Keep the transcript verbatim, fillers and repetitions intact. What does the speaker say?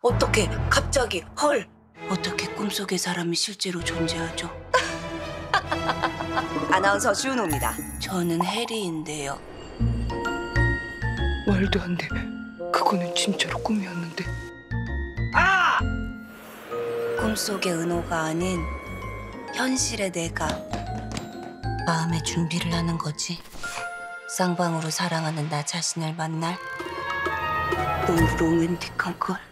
어떻게 갑자기 헐 어떻게 꿈속의 사람이 실제로 존재하죠? 아나운서 주은호입니다. 저는 해리인데요. 말도 안 돼. 그거는 진짜로 꿈이었는데. 아! 꿈속의 은호가 아닌 현실의 내가 마음의 준비를 하는 거지. 쌍방으로 사랑하는 나 자신을 만날 너무 로맨틱한 걸.